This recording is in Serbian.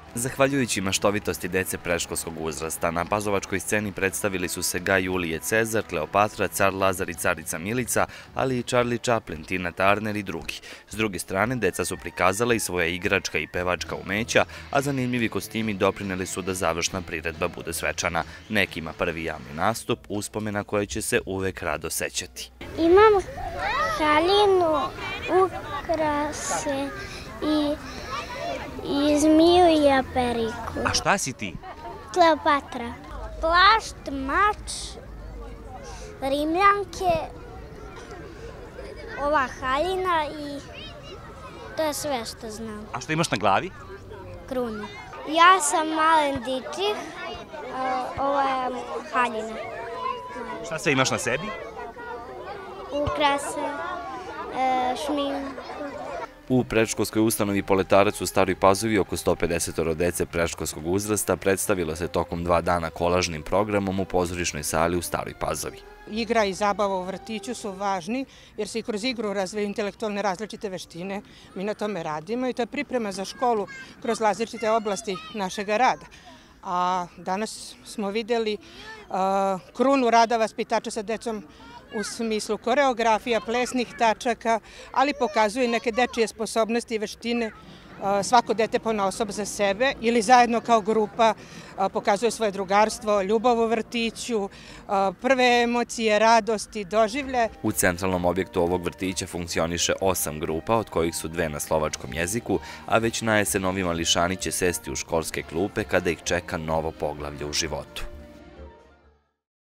Zahvaljujući maštovitosti dece predškolskog uzrasta, na pazovačkoj sceni predstavili su se Gaj Julije Cezar, Kleopatra, Car Lazar i Carica Milica, ali i Charlie Chaplin, Tina Turner i drugi. S druge strane, deca su prikazala i svoja igračka i pevačka umeća, a zanimljivi kostimi doprineli su da završna priredba bude svečana. Nekima prvi javni nastup, uspomena koje će se uvek rado sećati. Imam haljinu, ukrase i zmiju i aperiku. A šta si ti? Kleopatra. Plašt, mač, rimljanke, ova haljina i to je sve što znam. A što imaš na glavi? Krunu. Ja sam Malen Dičih, ovo je haljina. Šta sve imaš na sebi? Ukrase, šminku. U predškolskoj ustanovi Poletarac u Staroj Pazovi oko 150 dece predškolskog uzrasta predstavilo se tokom 2 dana kolažnim programom u pozorišnoj sali u Staroj Pazovi. Igra i zabava u vrtiću su važni jer se i kroz igru razvijaju intelektualne različite veštine. Mi na tome radimo i to je priprema za školu kroz različite oblasti našeg rada. A danas smo vidjeli krunu rada vaspitača sa decom u smislu koreografija, plesnih tačaka, ali pokazuje neke dečije sposobnosti i veštine. Svako dete ponaosob za sebe ili zajedno kao grupa pokazuje svoje drugarstvo, ljubav u vrtiću, prve emocije, radosti, doživlje. U centralnom objektu ovog vrtića funkcioniše 8 grupa, od kojih su 2 na slovačkom jeziku, a već na jesen ovi mališani će sesti u školske klupe kada ih čeka novo poglavlje u životu.